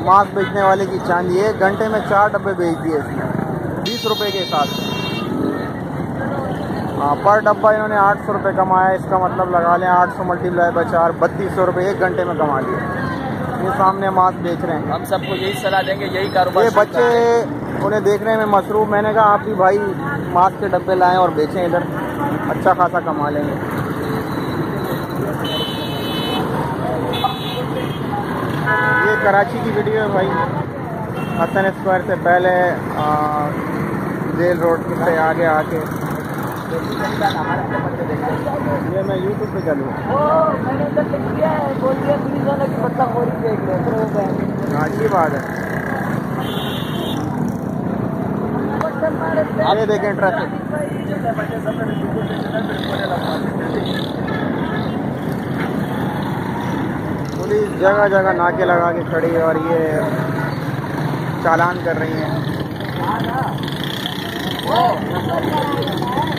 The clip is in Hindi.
मांस बेचने वाले की चांदी है। घंटे में 4 डब्बे बेच दिए इसने 20 रुपये के हिसाब से। हाँ, पर डब्बा इन्होंने 800 रुपये कमाया। इसका मतलब लगा लें 800 मल्टीप्लाई बाय 4 3200 रुपये 1 घंटे में कमा लिए। ये सामने मांस बेच रहे हैं। हम सबको यही सलाह देंगे, यही कारोबार। ये बच्चे उन्हें देखने में मसरूफ। मैंने कहा आप भी भाई मांस के डब्बे लाएं और बेचें, इधर अच्छा खासा कमा लेंगे। ये कराची की वीडियो है भाई, हसन स्क्वायर से पहले जेल रोड से आगे आके। ये मैं यूट्यूब पे चलूँ। अच्छी बात है। ये देखें ट्रैफिक। पुलिस जगह जगह नाके लगा के खड़ी है और ये चालान कर रही है।